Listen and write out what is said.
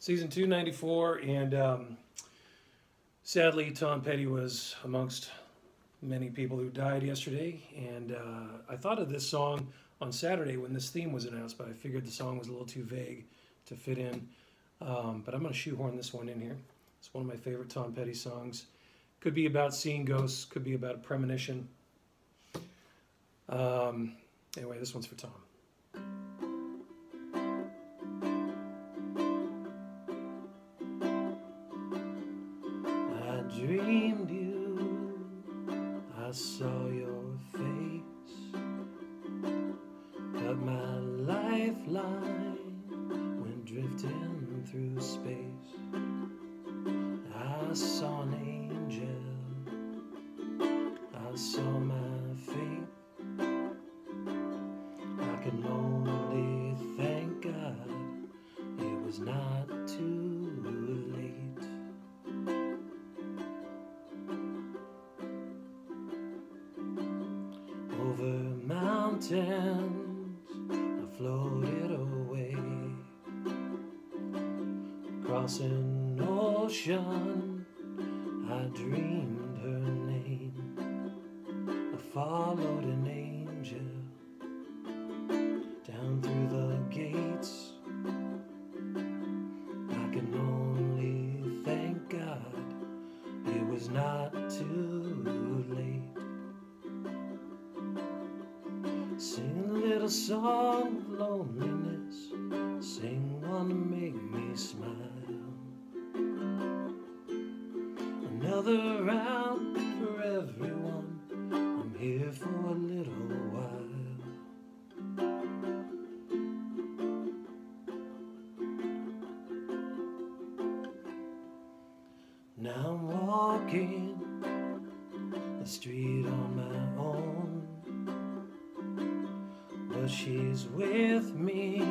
Season 294, and sadly, Tom Petty was amongst many people who died yesterday. And I thought of this song on Saturday when this theme was announced, but I figured the song was a little too vague to fit in. But I'm going to shoehorn this one in here. It's one of my favorite Tom Petty songs. Could be about seeing ghosts, could be about a premonition. Anyway, this one's for Tom. I dreamed you, I saw your face, but my lifeline went drifting through space. I saw an angel, I saw my fate. I can only thank God it was not too late. Over mountains I floated away, across an ocean I dreamed her name. I followed an angel down through the gates. I can only thank God it was not too late. Sing a little song of loneliness, sing one to make me smile. Another round for everyone, I'm here for a little while. Now I'm walking the street on my own, but she's with me